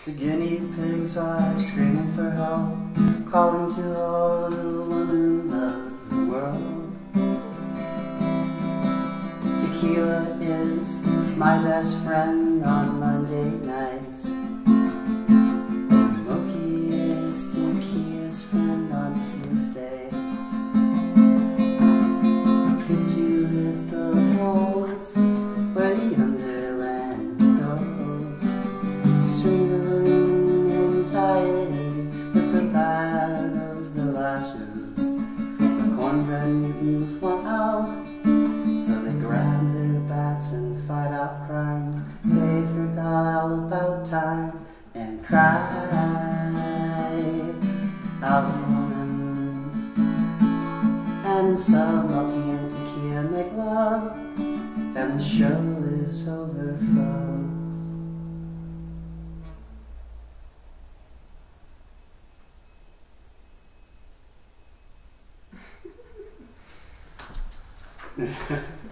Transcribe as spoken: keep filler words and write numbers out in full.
The guinea pigs are screaming for help, calling to all the women of the world. Tequila is my best friend on Monday nights, and Moki is Tequia's friend on Tuesday. Into little holes where the underland goes, strangling anxiety with the bad of the lashes. The cornbread mutants want out, so they grab their bats and fight out crime. They forgot all about time and cry out woman. And so Moki and Tequia make love, and the show is over, folks.